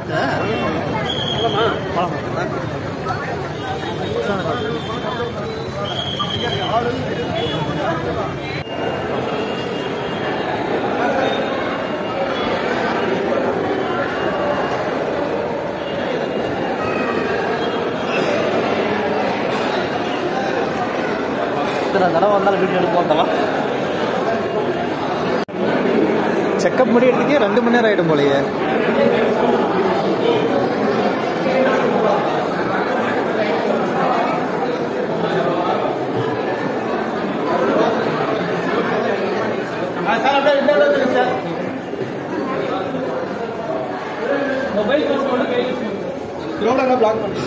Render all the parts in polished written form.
தடவை வந்தாலும் வீடியோ எடுப்போம். செக்கப் முடியறதுக்கே 2 மணி நேரம் ஆகிடும் போலையே. மொபைல் பிளாக் பண்ணி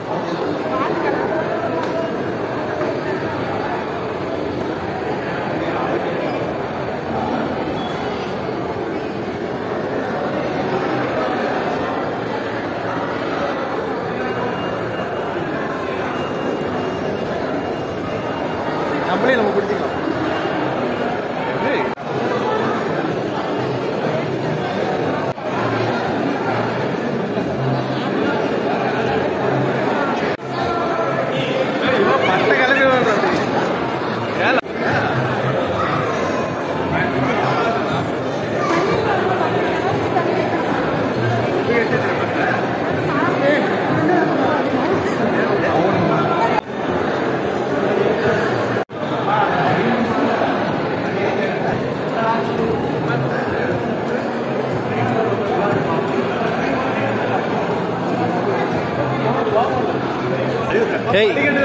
நம்மளே நம்ம பிடிச்சிக்கலாம். Hey.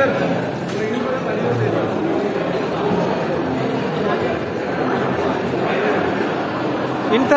Inta.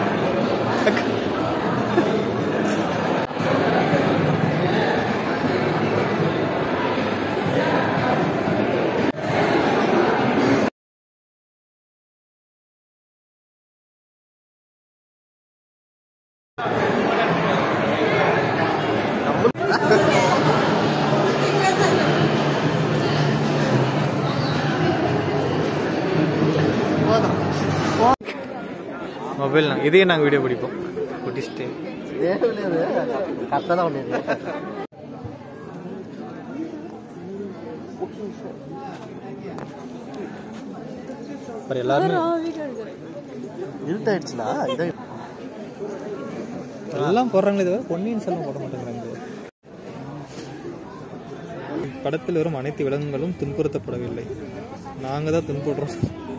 மொபைல் இதே நாங்கள் வீடியோ பிடிப்போம். பிடிச்சிட்டு கரெக்டாக தான் ஒன்று எல்லாருமே இருட்டாயிடுச்சுல. எல்லாம் போடுறாங்களே தவிர பொன்னியின் செல்வன் போட மாட்டேங்கிறாங்க. படத்தில் வரும் அனைத்து விலங்குகளும் துன்புறுத்தப்படவில்லை, நாங்கள் தான் துன்புறுறோம்.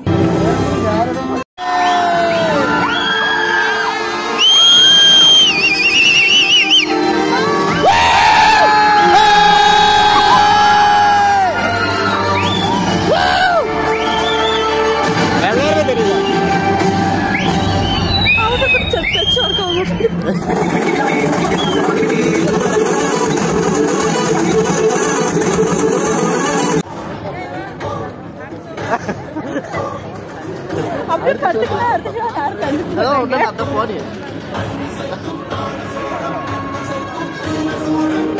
அப்படியே கத்துக்கலாம் இருக்கு. யார் கண்டுபிடிச்சா? அத போடி.